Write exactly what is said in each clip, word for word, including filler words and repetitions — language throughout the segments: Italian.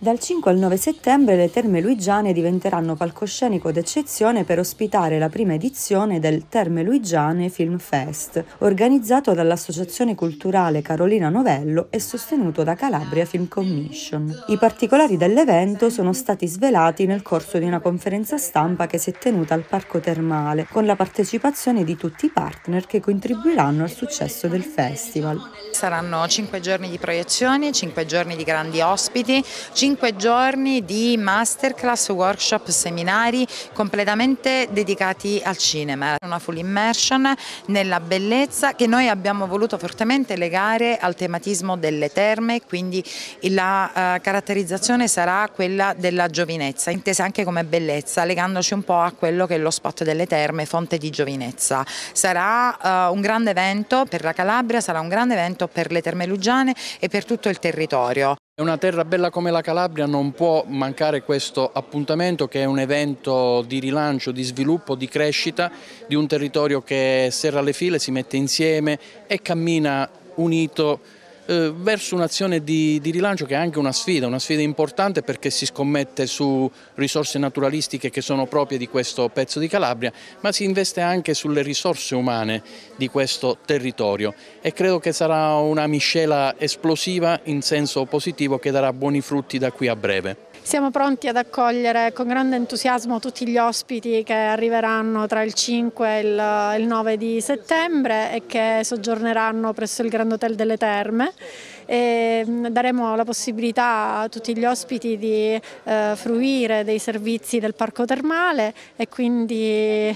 Dal cinque al nove settembre le Terme Luigiane diventeranno palcoscenico d'eccezione per ospitare la prima edizione del Terme Luigiane Film Fest, organizzato dall'Associazione Culturale Carolina Novello e sostenuto da Calabria Film Commission. I particolari dell'evento sono stati svelati nel corso di una conferenza stampa che si è tenuta al Parco Termale, con la partecipazione di tutti i partner che contribuiranno al successo del festival. Saranno cinque giorni di proiezioni, cinque giorni di grandi ospiti, cinque giorni di masterclass, workshop, seminari completamente dedicati al cinema. Una full immersion nella bellezza che noi abbiamo voluto fortemente legare al tematismo delle terme, quindi la uh, caratterizzazione sarà quella della giovinezza, intesa anche come bellezza, legandoci un po' a quello che è lo spot delle terme, fonte di giovinezza. Sarà uh, un grande evento per la Calabria, sarà un grande evento per le Terme Lugiane e per tutto il territorio. Una terra bella come la Calabria non può mancare questo appuntamento, che è un evento di rilancio, di sviluppo, di crescita di un territorio che serra le file, si mette insieme e cammina unito eh, verso un'azione di, di rilancio che è anche una sfida, una sfida importante perché si scommette su risorse naturalistiche che sono proprie di questo pezzo di Calabria, ma si investe anche sulle risorse umane di questo territorio e credo che sarà una miscela esplosiva in senso positivo che darà buoni frutti da qui a breve. Siamo pronti ad accogliere con grande entusiasmo tutti gli ospiti che arriveranno tra il cinque e il nove di settembre e che soggiorneranno presso il Grand Hotel delle Terme. E daremo la possibilità a tutti gli ospiti di eh, fruire dei servizi del parco termale e quindi eh,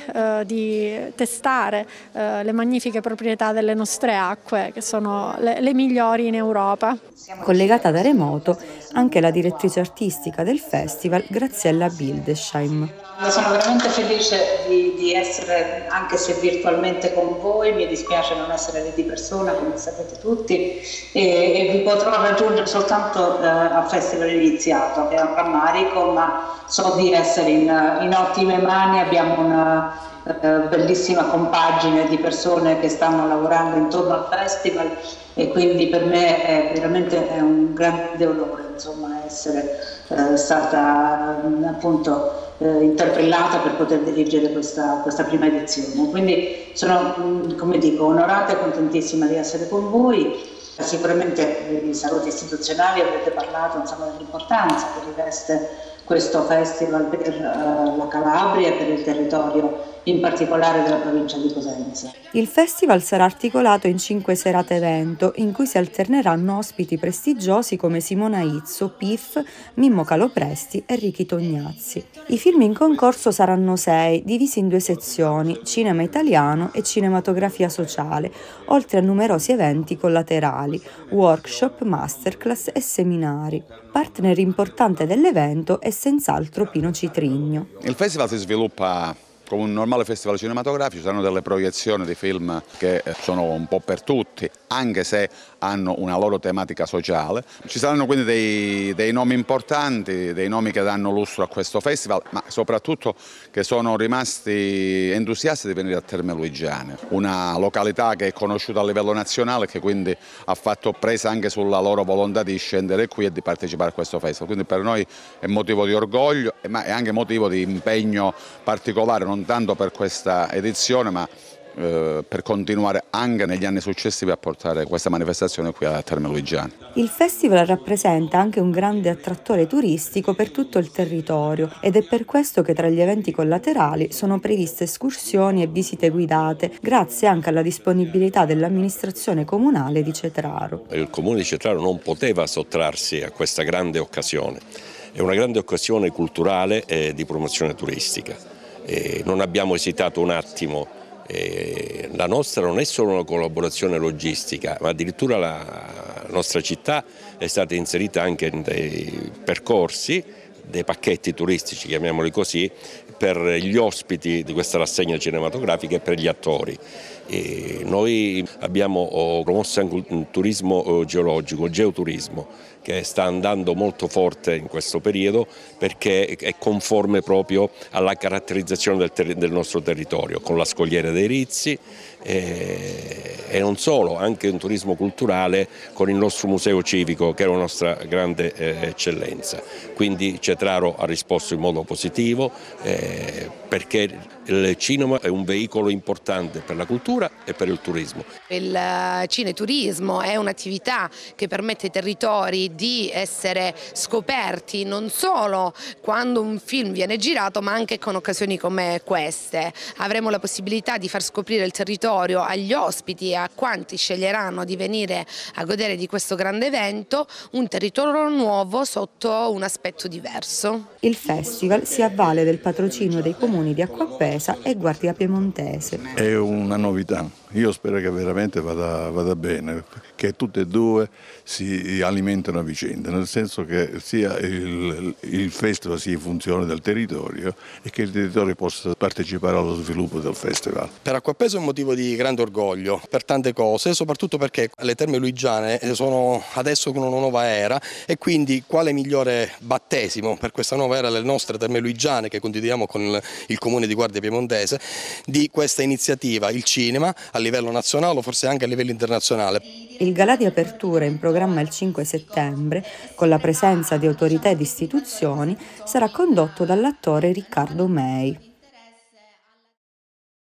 di testare eh, le magnifiche proprietà delle nostre acque, che sono le, le migliori in Europa. Collegata da remoto anche la direttrice artistica del festival, Graziella Bildesheim. Sono veramente felice di, di essere, anche se virtualmente, con voi. Mi dispiace non essere lì di persona, come sapete tutti, e, e vi potrò raggiungere soltanto eh, al festival iniziato, che è a Rammarico, ma so di essere in, in ottime mani. Abbiamo una eh, bellissima compagine di persone che stanno lavorando intorno al festival e quindi per me è veramente è un grande onore, insomma, essere eh, stata appunto Eh, interpellata per poter dirigere questa, questa prima edizione. Quindi sono, mh, come dico, onorata e contentissima di essere con voi. Sicuramente di salute istituzionali avete parlato, insomma, dell'importanza che riveste questo festival per uh, la Calabria e per il territorio, in particolare della provincia di Cosenza. Il festival sarà articolato in cinque serate evento, in cui si alterneranno ospiti prestigiosi come Simona Izzo, Piff, Mimmo Calopresti e Ricky Tognazzi. I film in concorso saranno sei, divisi in due sezioni, cinema italiano e cinematografia sociale, oltre a numerosi eventi collaterali, workshop, masterclass e seminari. Partner importante dell'evento è senz'altro Pino Citrigno. Il festival si sviluppa come un normale festival cinematografico, ci saranno delle proiezioni di film che sono un po' per tutti, anche se hanno una loro tematica sociale. Ci saranno quindi dei, dei nomi importanti, dei nomi che danno lustro a questo festival, ma soprattutto che sono rimasti entusiasti di venire a Terme Luigiane, una località che è conosciuta a livello nazionale, che quindi ha fatto presa anche sulla loro volontà di scendere qui e di partecipare a questo festival. Quindi per noi è motivo di orgoglio, ma è anche motivo di impegno particolare, non tanto per questa edizione, ma eh, per continuare anche negli anni successivi a portare questa manifestazione qui a Terme Luigiane. Il festival rappresenta anche un grande attrattore turistico per tutto il territorio ed è per questo che tra gli eventi collaterali sono previste escursioni e visite guidate, grazie anche alla disponibilità dell'amministrazione comunale di Cetraro. Il comune di Cetraro non poteva sottrarsi a questa grande occasione, è una grande occasione culturale e di promozione turistica. E non abbiamo esitato un attimo, e la nostra non è solo una collaborazione logistica, ma addirittura la nostra città è stata inserita anche in dei percorsi, dei pacchetti turistici, chiamiamoli così, per gli ospiti di questa rassegna cinematografica e per gli attori. E noi abbiamo promosso anche un turismo geologico, geoturismo, che sta andando molto forte in questo periodo perché è conforme proprio alla caratterizzazione del, del nostro territorio, con la Scogliera dei Rizzi e, e non solo, anche un turismo culturale con il nostro museo civico che è la nostra grande eh, eccellenza. Quindi Cetraro ha risposto in modo positivo eh, perché il cinema è un veicolo importante per la cultura e per il turismo. Il cineturismo è un'attività che permette ai territori di essere scoperti non solo quando un film viene girato, ma anche con occasioni come queste. Avremo la possibilità di far scoprire il territorio agli ospiti e a quanti sceglieranno di venire a godere di questo grande evento, un territorio nuovo sotto un aspetto diverso. Il festival si avvale del patrocinio dei comuni di Acquapesa e Guardia Piemontese. È una novità, io spero che veramente vada, vada bene, che tutte e due si alimentano a vicenda, nel senso che sia il, il festival sia in funzione del territorio e che il territorio possa partecipare allo sviluppo del festival. Per Acquapesa è un motivo di grande orgoglio per tante cose, soprattutto perché le Terme Luigiane sono adesso con una nuova era e quindi quale migliore battesimo per questa nuova era delle nostre Terme Luigiane che condividiamo con il comune di Guardia Piemontese di questa iniziativa, il cinema a livello nazionale o forse anche a livello internazionale. Il galà di apertura in programma il cinque settembre, con la presenza di autorità ed istituzioni, sarà condotto dall'attore Riccardo Mei.